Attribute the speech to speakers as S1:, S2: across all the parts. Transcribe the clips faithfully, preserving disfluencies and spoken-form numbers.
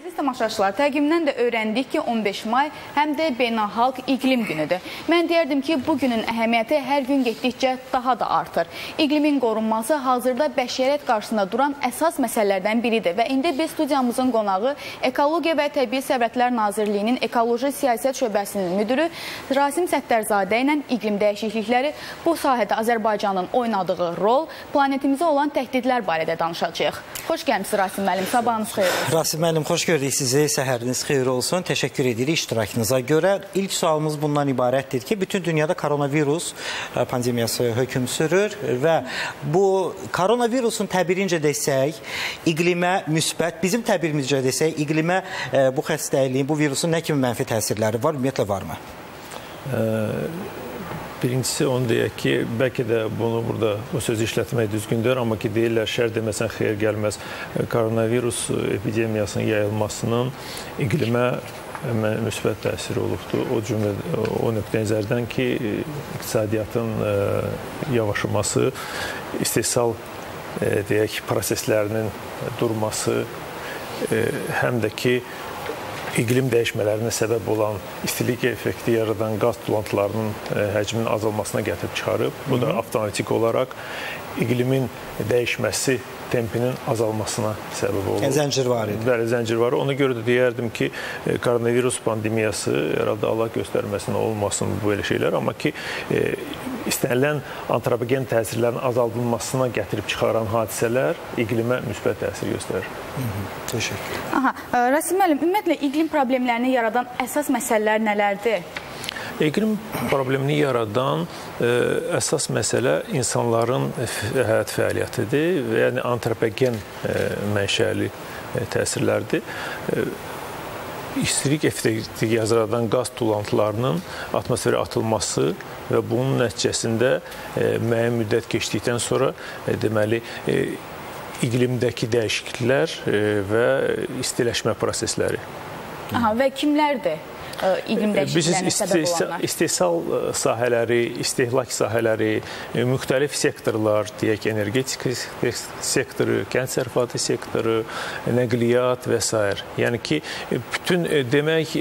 S1: Əziz tamaşaçılar, təqvimdən də öyrəndik ki, on beş may həm də beynəlxalq iqlim günüdür. Mən deyərdim ki, bu günün əhəmiyyəti hər gün getdikcə daha da artır. İqlimin qorunması hazırda bəşəriyyət qarşısında duran əsas məsələlərdən biridir və indi biz studiyamızın qonağı Ekologiya və Təbii Sərvətlər Nazirliyinin Ekoloji Siyasət Şöbəsinin müdürü Rasim Səttarzadə ilə iqlim dəyişiklikləri, bu sahədə Azərbaycanın oynadığı rol, planetimizə olan təhdidlər barədə danışacağıq. Xoş gəlmişsiniz Rasim müəllim, sabahınız xeyir olsun.
S2: Rasim müəllim, xoş gördük sizi, səhəriniz xeyir olsun. Təşəkkür edirik iştirakınıza görə. İlk sualımız bundan ibarətdir ki, bütün dünyada koronavirus pandemiyası hökm sürür və bu koronavirusun təbirincə desək, iqlimə müsbət, bizim təbirimizcə desək, iqlimə bu xəstəliyin, bu virusun nə kimi mənfi təsirləri var, ümumiyyətlə varmı?
S3: Birincisi onu deyək ki, bəlkə də bunu burada bu sözü işlətmək düzgündür, amma ki deyirlər, şər deməsən xeyir gəlməz. Koronavirus epidemiyasının yayılmasının iqlimə müsbət təsiri olubdur. O cümlə, o nöqtə nəzərdən ki, iqtisadiyyatın yavaşlaması, istehsal deyək, proseslərinin durması, həm də ki, iqlim dəyişmələrinə səbəb olan istilik effekti yaradan qaz tulantılarının həcminin azalmasına gətirib çıxarıb. Bu da avtomatik olaraq iqlimin dəyişməsi tempinin azalmasına səbəb olur.
S2: Zəncirvari.
S3: Bəli, zəncirvari. Ona görə də deyərdim ki, koronavirus pandemiyası, herhalde Allah göstərməsin, olmasın böyle şeylər, amma ki, istənilən antropogen təsirlərin azaldılmasına gətirib çıxaran hadisələr iqlimə müsbət təsir göstərir.
S2: Təşəkkür.
S1: Aha, Rasim müəllim, ümumiyyətlə iqlim problemlərini yaradan əsas məsələlər nələrdir?
S3: İqlim problemini yaradan ə, əsas məsələ insanların həyat fəaliyyətidir və yəni antropogen ə, mənşəli ə, təsirlərdir. Ə, İstilik effekti yaradan qaz tulantılarının atmosferə atılması və bunun nəticəsində ə, müəyyən müddət keçdikdən sonra ə, deməli ə, iqlimdəki dəyişikliklər ə, və istiləşmə prosesləri.
S1: Aha, və kimlərdir?
S3: Biz istehsal sahələri, istehlak sahələri, müxtəlif sektorlar, deyək, energetik sektoru, kənd sərfatı sektoru, nəqliyyat və s. Yəni ki, bütün demək,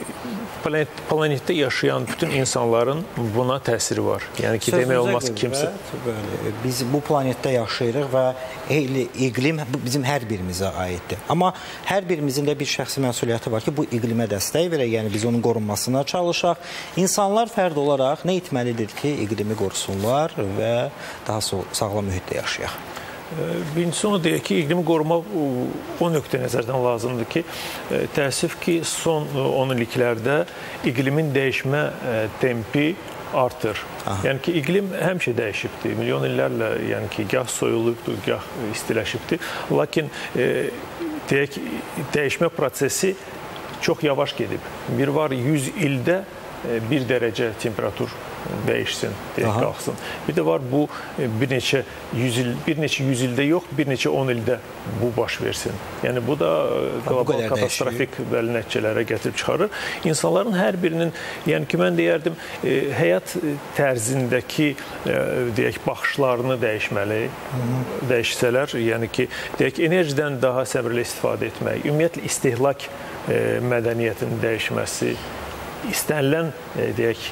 S3: planetdə yaşayan bütün insanların buna təsiri var. Yəni ki, demək olmaz ki, kimsə...
S2: Biz bu planetdə yaşayırıq və iqlim bizim hər birimizə aiddir. Amma hər birimizin də bir şəxsi məsuliyyəti var ki, bu iqlimə dəstək verək, yəni biz onun qorunmasına çalışaq. İnsanlar fərd olaraq nə etməlidir ki, iqlimi qorusunlar və daha sağlam mühitdə yaşayaq?
S3: Birincisi onu deyək ki, iqlimi qorumaq o nöqtə nəzərdən lazımdır ki, təəssüf ki, son on illiklərdə iqlimin dəyişmə tempi artır. Aha. Yəni ki, iqlim həmişə dəyişibdir. Milyon illərlə, yəni ki, gah soyulubdur, gah istiləşibdir. Lakin e, deyək, dəyişmə prosesi çox yavaş gedib. Bir var yüz ildə bir dərəcə temperatur dəyişsin, deyək, qalxsın. Bir də var bu bir neçə yüz il, bir neçə yüz ildə yox, bir neçə on ildə bu baş versin. Yəni bu da qlobal katastrofik nəticələrə gətirib çıxarır. İnsanların hər birinin, yəni ki, mən deyərdim, həyat tərzindəki deyək, baxışlarını dəyişməli, dəyişsələr, yəni ki, deyək, enerjidən daha səmərəli istifadə etmək, ümumiyyətlə istehlak mədəniyyətinin dəyişməsi, istənilən, deyək,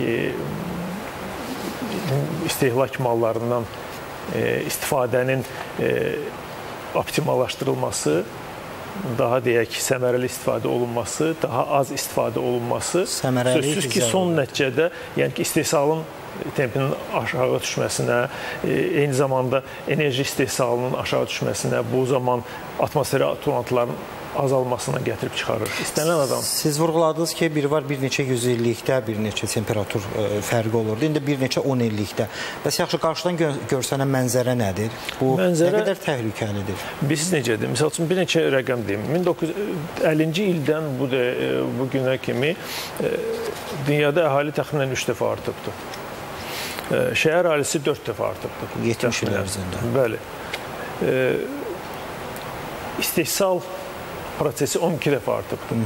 S3: istehlak mallarından istifadənin optimallaşdırılması, daha deyək, səmərəli istifadə olunması, daha az istifadə olunması, sözsüz ki, son nəticədə, yəni ki, istehsalın tempinin aşağı düşməsinə, eyni zamanda enerji istehsalının aşağı düşməsinə, bu zaman atmosferə tulantıların azalmasına gətirib çıxarır. İstənilən adam.
S2: Siz vurğuladınız ki, bir var bir neçə yüz illikdə bir neçə temperatur fərqi olurdu. İndi bir neçə on illikdə. Bəs yaxşı, qarşıdan görsənən mənzərə nədir? Bu mənzərə nə qədər təhlükəlidir?
S3: Bilirsiniz necədir? Misal üçün, bir neçə rəqəm deyim. min doqquz yüz əllinci ildən bu, de, bu günə kimi dünyada əhali təxminən üç dəfə artıbdır. Şəhər əhalisi dörd dəfə artıbdır.
S2: yetmiş il ərzində.
S3: Bəli. İstehsal prosesi on iki dəfə artıbdır.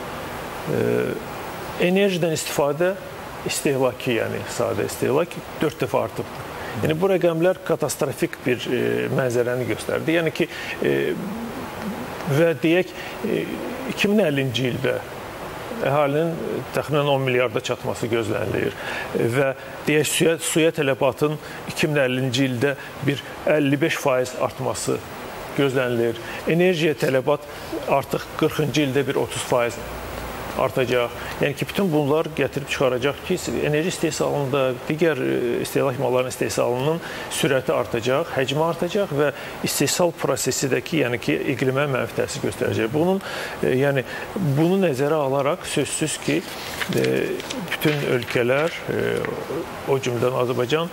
S3: E, enerjidən istifadə istehlaki, yəni sadə istehlak dörd dəfə artıbdır. Yəni bu rəqəmlər katastrofik bir e, mənzərəni göstərdi. Yəni ki, e, və deyək, e, iki min əllinci ildə əhalinin təxminən on milyarda çatması gözlənilir və deyək, suya, suya tələbatın iki min əllinci ildə bir əlli beş faiz artması gözlənilir. Enerjiyə tələbat artıq qırxıncı ildə bir otuz faiz artacaq. Yəni ki, bütün bunlar gətirib çıxaracaq ki, enerji istehsalında, digər istehlak mallarının istehsalının sürəti artacaq, həcmi artacaq və istehsal prosesi də ki, yəni ki, iqlimə mənfi təsir göstərəcək. Bunun, yəni, bunu nəzərə alaraq sözsüz ki, bütün ölkələr, o cümlədən Azərbaycan,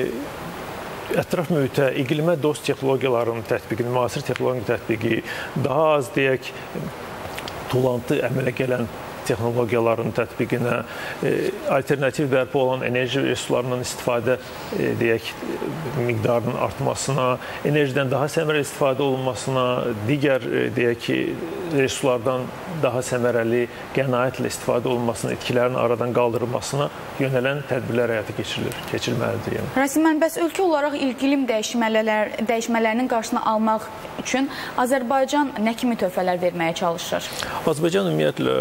S3: ətraf mühitə, iqlimə dost texnologiyaların tətbiqini, müasir texnologiyanın tətbiqi, daha az, deyək, tulantı əmələ gələn texnologiyaların tətbiqinə, alternativ bərpa olan enerji resurslarından istifadə, deyək, miqdarının artmasına, enerjidən daha səmərəli istifadə olunmasına, digər, deyək ki, resurslardan daha səmərəli qənaətlə istifadə olunmasına, etkilərin aradan qaldırılmasına yönələn tədbirlər həyata keçirilir, keçirilməlidir. Yəni.
S1: Rasimən, bəs ölkə olaraq iqlim dəyişmələr, dəyişmələrinin qarşısını almaq üçün Azərbaycan nə kimi töhfələr verməyə çalışır?
S3: Azərbaycan ümumiyyətlə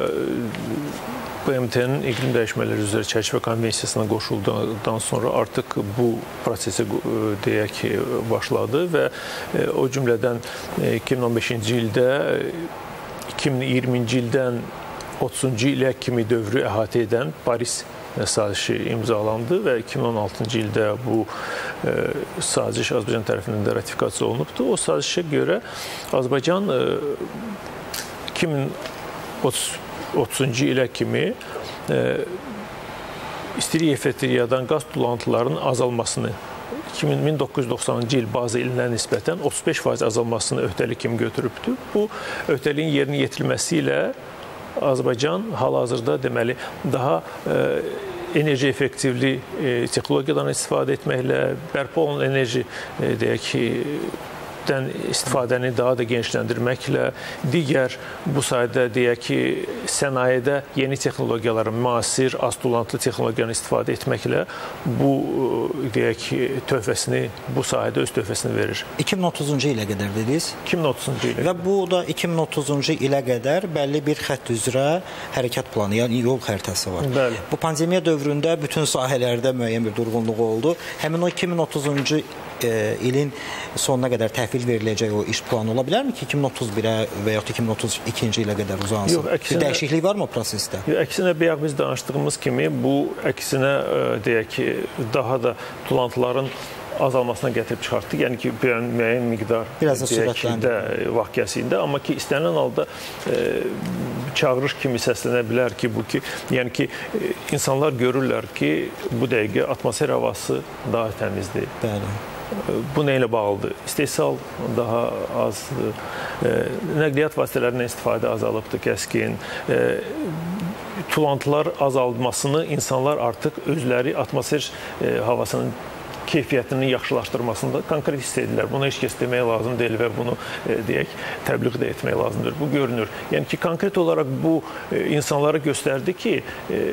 S3: B M T-nin iqlim dəyişmələri üzrə çərçivə konvensiyasına qoşulduqdan sonra artıq bu prosesi deyək ki, başladı və o cümlədən iki min on beşinci ildə, iki min iyirminci ildən otuzuncu ilə kimi dövrü əhatə edən Paris sazişi imzalandı və iki min on altıncı ildə bu e, saziş Azərbaycan tərəfindən də ratifikasiya olunubdur. O sazişə görə Azərbaycan e, iki min otuzuncu ilə kimi e, istilik effektriyadan qaz tullantılarının azalmasını min doqquz yüz doxsanıncı il bazı ilinə nisbətən otuz beş faiz azalmasını öhdəlik kimi götürübdür. Bu öhdəliyin yerinə yetirilməsi ilə Azərbaycan hal-hazırda deməli daha e, enerji effektivli e, texnologiyadan istifadə etməklə bərpa olunan enerji e, deyək ki, dən istifadəni daha da genişləndirməklə, digər bu sayədə deyək ki, sənayedə yeni texnologiyaların, müasir, az tullantılı texnologiyanı istifadə etməklə bu deyək ki, töhfəsini, bu sahədə öz töhfəsini verir.
S2: iki min otuzuncu ilə qədər dediniz?
S3: iki min otuzuncu ilə.
S2: Və bu da iki min otuzuncu ilə qədər bəlli bir xətt üzrə hərəkət planı, yəni yol xəritəsi var.
S3: Bəli.
S2: Bu pandemiya dövründə bütün sahələrdə müəyyən bir durğunluq oldu. Həmin o iki min otuzuncu ilin sonuna qədər təhvil veriləcək o iş planı ola bilərmi ki, iki min otuz birə və yaxud iki min otuz ikinci ilə qədər uzansın?
S3: Yox, əksinə,
S2: bir dəyişiklik varmı o prosesdə?
S3: Yox, əksinə, bayaq biz danışdığımız kimi, bu əksinə deyək ki, daha da tullantıların azalmasına gətirib çıxartdı. Yəni ki, müəyyən miqdar də vaxt kəsiyində, amma ki, istənilən halda e, çağırış kimi səslənə bilər ki, bu ki, yəni ki, insanlar görürlər ki, bu dəqiqə atmosfer havası daha təmizdir.
S2: Bəli.
S3: Bu nə ilə bağlıdır? İstehsal daha azdır. E, nəqliyyat vasitələrindən istifadə azalıbdır, kəskin. E, tullantılar azalmasını insanlar artıq özləri atmosfer e, havasının keyfiyyətinin yaxşılaşdırmasında konkret hiss edirlər. Buna heç kəs demək lazım deyil və bunu e, deyək, təbliğ də etmək lazımdır. Bu görünür. Yəni ki, konkret olaraq bu e, insanlara göstərdi ki, e,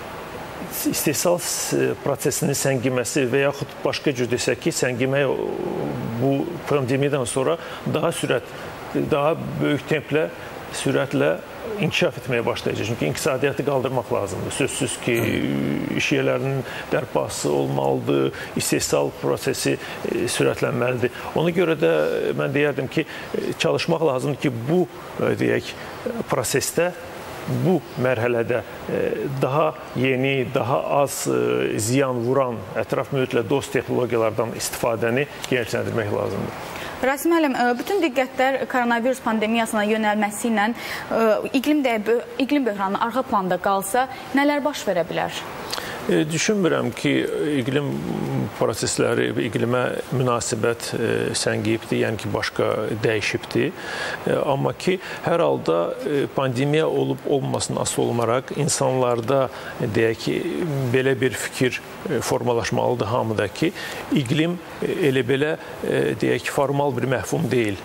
S3: istehsal prosesinin səngiməsi və yaxud başqa cür desək ki, səngimə bu pandemiyadan sonra daha sürət, daha böyük templə, sürətlə inkişaf etməyə başlayacaq. Çünki iqtisadiyyatı qaldırmaq lazımdır. Sözsüz ki, iş yerlərinin bərpası olmalıdır, istehsal prosesi sürətlənməlidir. Ona görə də mən deyərdim ki, çalışmaq lazımdır ki, bu deyək, prosesdə, bu mərhələdə daha yeni, daha az ziyan vuran, ətraf mühitlə dost texnologiyalardan istifadəni genişləndirmək lazımdır.
S1: Rasim müəllim, bütün diqqətlər koronavirus pandemiyasına yönəlməsi ilə iqlim, iqlim böhranı arxa planda qalsa, nələr baş verə bilər?
S3: Düşünmürəm ki, iqlim prosesləri, iqlimə münasibət səngiyibdir, yəni ki, başqa dəyişibdir. Amma ki, hər halda pandemiya olub-olmasından asılı olmaraq insanlarda, deyək ki, belə bir fikir formalaşmalıdır hamıda ki, iqlim elə belə, deyək ki, formal bir məhfum deyil.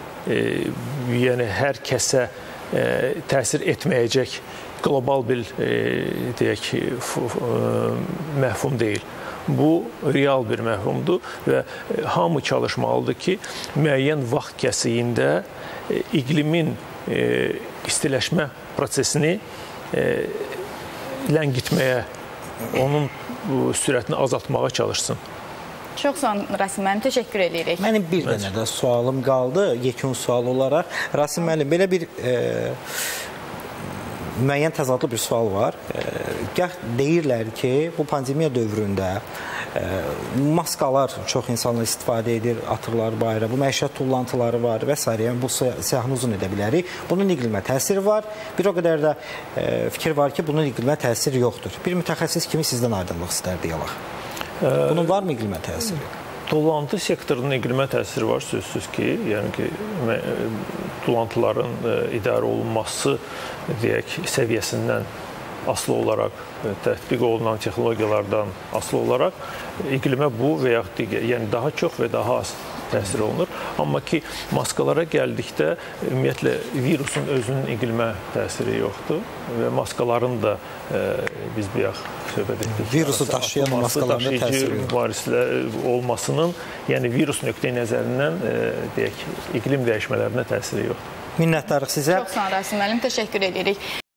S3: Yəni, hər kəsə təsir etməyəcək qlobal bir, deyək ki, məhfum deyil. Bu, real bir məhfumdur və hamı çalışmalıdır ki, müəyyən vaxt kəsiyində iqlimin istiləşmə prosesini e, ləngitməyə, onun bu, sürətini azaltmağa çalışsın.
S1: Çox sağ olun Rasim müəllim, təşəkkür edirik.
S2: Mənim bir dənə də sualım qaldı, yekun sual olaraq. Rasim müəllim, belə bir e, müəyyən təzadlı bir sual var. E, Gəh deyirlər ki, bu pandemiya dövründə e, maskalar çox insanlar istifadə edir, atırlar bayra, bu məişət tullantıları var və s. Yəni, bu siyahını uzun edə bilərik. Bunun iqlimə təsiri var. Bir o qədər də e, fikir var ki, bunun iqlimə təsiri yoxdur. Bir mütəxəssis kimi sizdən aydınlıq istərdik yalaq. Bunun var mı iqlimə təsiri?
S3: Tullantı sektorunun iqlimə təsiri var, sözsüz ki, yəni ki, tullantıların idarə olunması deyək, səviyyəsindən asılı olaraq, tətbiq olunan texnologiyalardan asılı olaraq iqlimə bu və yaxud digər, yəni daha çox və daha az təsir olunur. Amma ki, maskalara gəldikdə ümumiyyətlə virusun özünün iqlimə təsiri yoxdur və maskaların da e, biz bir yax söhbət etdik.
S2: Virusu daşıyan maskaların təsiri
S3: mübarizələr olmasının, yəni virus nöqteyi nəzərindən e, deyək, iqlim dəyişmələrinə təsiri yoxdur.
S2: Minnətdarıq sizə.
S1: Çox sağ olun Rasim müəllim, təşəkkür edirik.